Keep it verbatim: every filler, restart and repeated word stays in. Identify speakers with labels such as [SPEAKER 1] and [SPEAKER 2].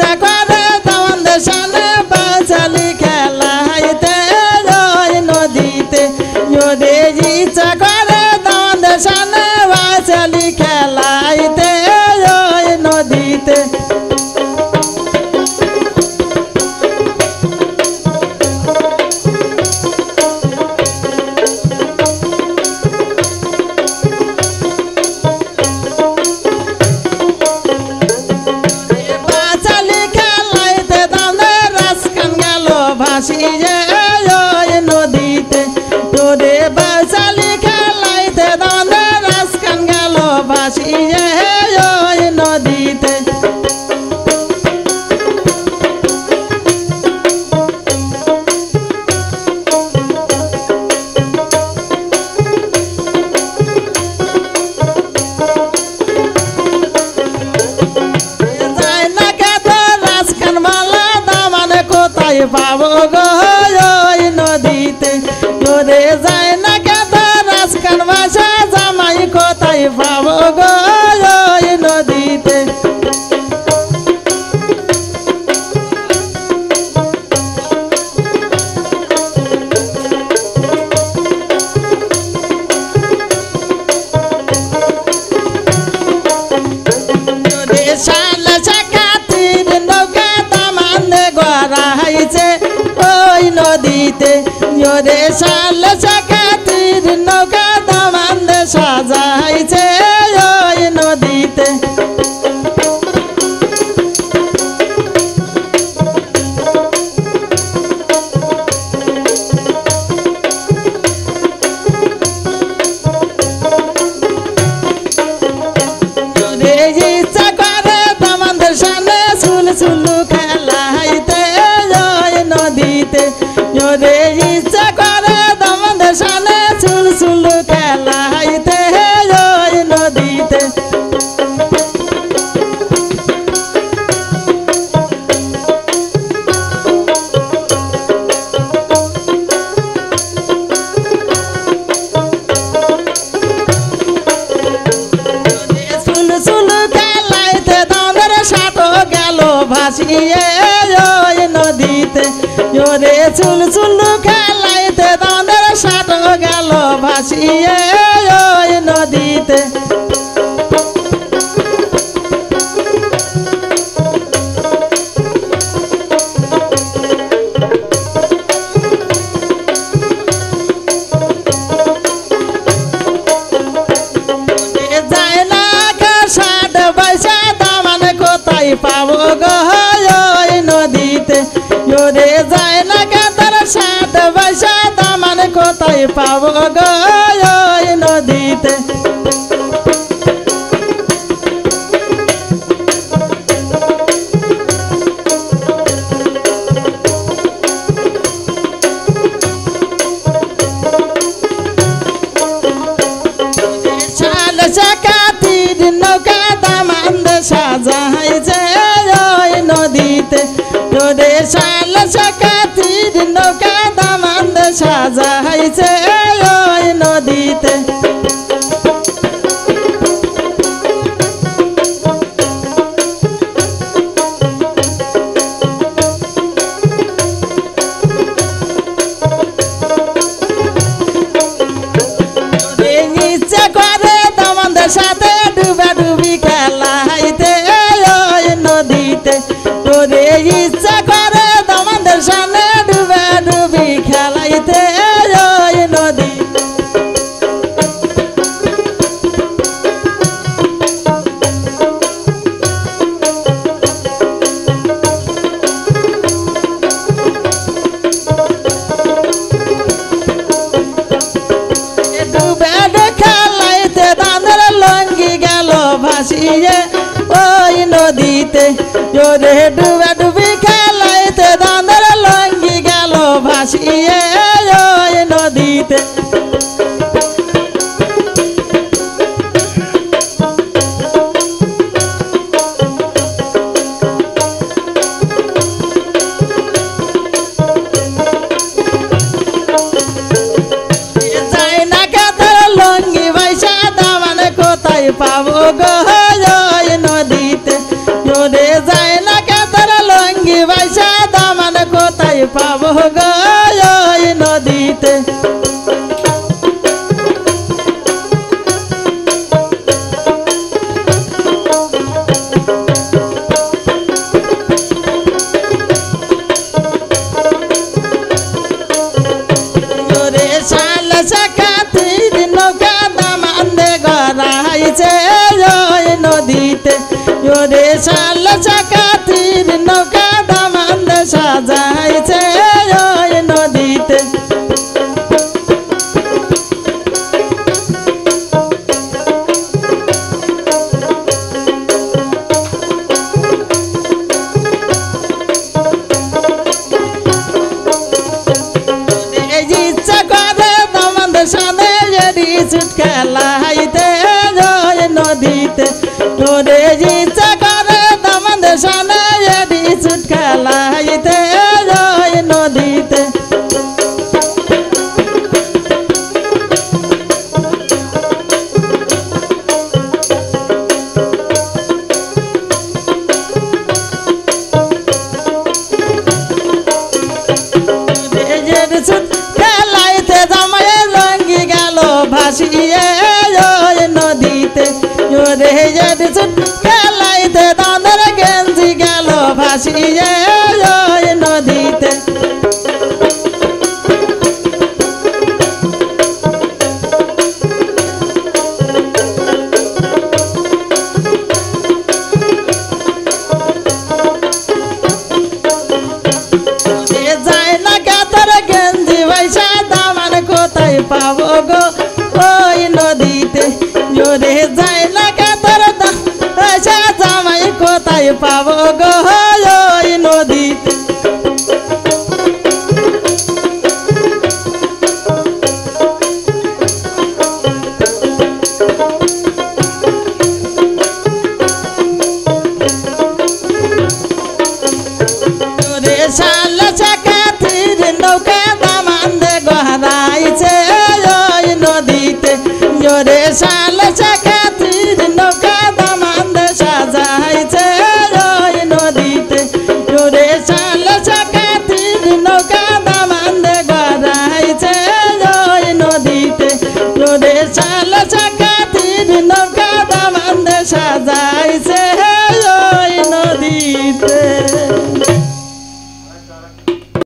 [SPEAKER 1] ইচ্ছা করে তোমাদের সামনে বাঁচালি খেলাইতে ওই নদীতে যদি ইচ্ছা করে তোমাদের সামনে বাঁচালি খেলাইতে ওই নদীতে ভাসিয়ে ওই নদীতে তোরে বাঁচালি খেলাইতে দানে রাজকান গেল ভাসিয়ে ওই নদীতে যায় না কেত রাজকান মালা দামানে কোথায় পাবো গো ওই নদীতে তোরে যায় না কেত রাজকান বাসা জামাই কোথায় পাবো গো ওই নদীতে নদীতে ওরে সাল চাকাতির নৌকা দামান্দে সাজাইছে ওই নদীতে ইচ্ছা করে দামান্দের সামনে চুল চুলু খেলাইতে ওই নদীতে ওরে ইচ্ছা করে দামান্দের সামনে চুল চুলু খেলাইতে ওই নদীতে ভাসিয়ে ওই নদীতে ওরে চুল চুল খেলাইতে দানের সাত গেল ভাসিয়ে ওই নদীতে যায় না সাত পয়সা দামানে কোথায় পাবো গো ওই নদীতে ওরে যায় না কেতার সাত পয়সা দামানে কোথায় পাবো গো ওই নদীতে চাকাতির নৌকা দামান্দে সাজাইছে ওই নদীতে তোরে সাল চাকাতির নৌকা দামান্দে সাজাইছে ওই নদীতে ইচ্ছা করে দামান্দের সাথে ডুবা ডুবি খেলাইতে ওই নদীতে তোরে ইচ্ছা করে দামান্দের সামনে ডুবা ডুবি খেলাইতে ওই নদী ভাসিয়ে ওই নদীতে ওরে ডুবা ডুবি খেলাইতে দানের লঙ্গি গেল ভাসিয়ে ওই নদীতে যায় না কেতার লঙ্গি ভাইসা দামানে কোথায় পাবো গো ওই নদীতে ওরে যায় না কেতার পাবো গো ওই নদীতে নদীতে ওরে শাল চাকাতির নৌকা দামান সাজাইছে ওই নদীতে ইচ্ছা করে দামান সামনে খেলাইতে ওই নদীতে তোরে ইচ্ছা করে দামান সামনে ছুট খেলাইতে ওই নদীতে খেলাইতে জামাই লঙ্গি গেল ভাসিয়ে ওই নদীতে ওরে ছুট খেলাইতে দাঁদের গেঞ্জি গেল ভাসিয়ে ওই নদীতে যায় না কাতার গেঞ্জি পয়সা দামান কোথায় পাবো গো ওই নদীতে জোরে যায় না কাতার পয়সা জামাই কোথায় পাবো গো ওই নদীতে জোরে শাল চাকাতির নৌকা দামান গহরাইছে ওই নদীতে জোরে শাল চাকাতির নৌকা দামান সাজাইছে ওই নদীতে জোরে শাল চাকাতির নৌকা দামান গহরাইছে ওই নদীতে জোরে শাল চাকাতির নৌকা দামান সাজাইছে ওই নদীতে